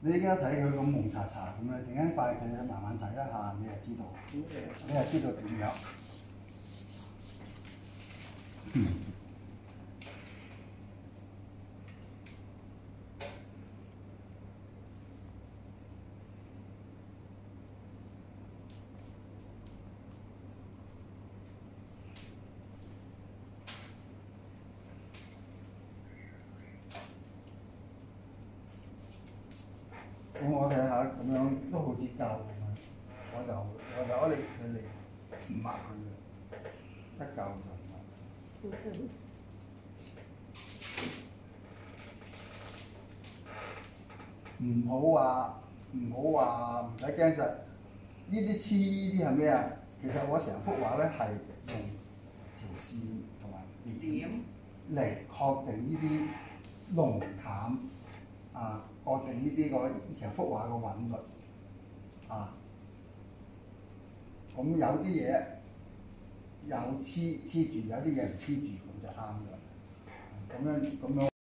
你而家睇佢咁蒙查查咁樣，陣間快佢慢慢睇一下，你就知道，你就知道點樣。咁我睇下咁樣都好似夠咁樣，我就攞佢嚟抹佢嘅，一嚿就唔好話唔使驚實，呢啲黐呢啲係咩啊？其實我成幅畫咧係用條線同埋點嚟確定呢啲濃淡啊，確定呢啲成幅畫嘅韻律啊。咁有啲嘢有黐住，有啲嘢唔黐住，咁就啱㗎。咁樣。